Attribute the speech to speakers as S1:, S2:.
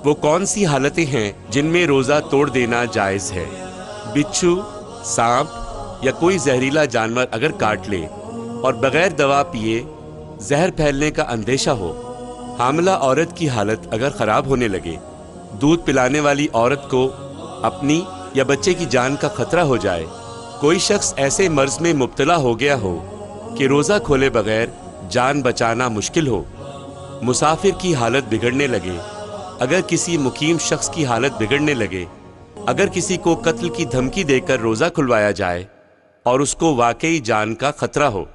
S1: वो कौन सी हालतें हैं जिनमें रोज़ा तोड़ देना जायज़ है? बिच्छू, सांप या कोई जहरीला जानवर अगर काट ले और बगैर दवा पिए जहर फैलने का अंदेशा हो, हामिला औरत की हालत अगर ख़राब होने लगे, दूध पिलाने वाली औरत को अपनी या बच्चे की जान का खतरा हो जाए, कोई शख्स ऐसे मर्ज में मुब्तला हो गया हो कि रोज़ा खोले बगैर जान बचाना मुश्किल हो, मुसाफिर की हालत बिगड़ने लगे, अगर किसी मुकीम शख्स की हालत बिगड़ने लगे, अगर किसी को कत्ल की धमकी देकर रोज़ा खुलवाया जाए और उसको वाकई जान का खतरा हो,